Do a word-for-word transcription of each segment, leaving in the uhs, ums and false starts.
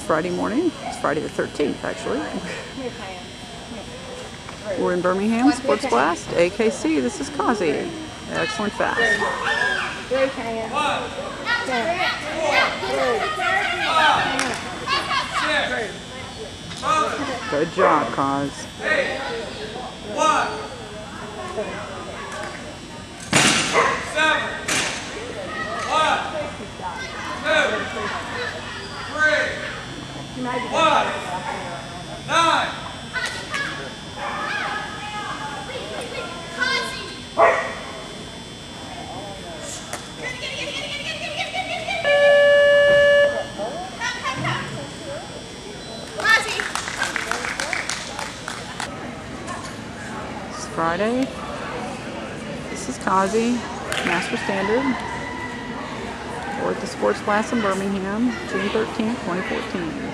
Friday morning. It's Friday the thirteenth, actually. We're in Birmingham, Sports Blast, A K C. This is Kazi. Excellent fast. Good job, Kaz. One. Seven. One. Two. Three. One. Nine. It's Friday. This is Kazi, Master Standard. We're at the Sports Blast in Birmingham, June thirteenth, twenty fourteen.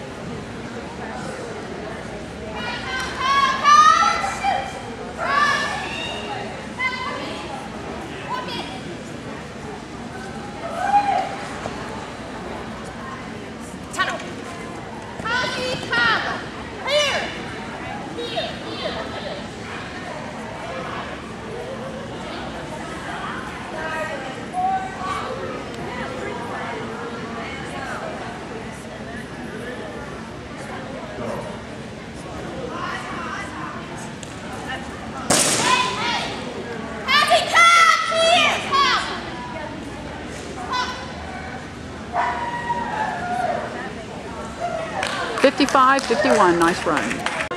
fifty-five fifty-one, nice run.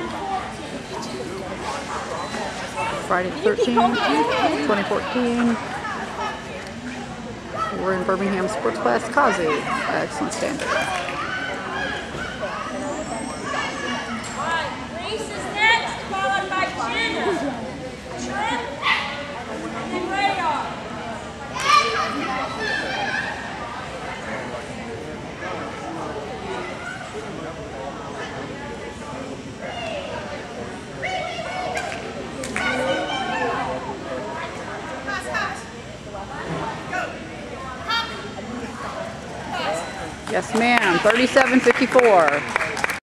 Friday the thirteenth, twenty fourteen. We're in Birmingham Sports Blast, Kazi. Excellent standard. Reese is next, followed by Jenna. Trent, and then Radar. Yes, ma'am. thirty-seven fifty-four.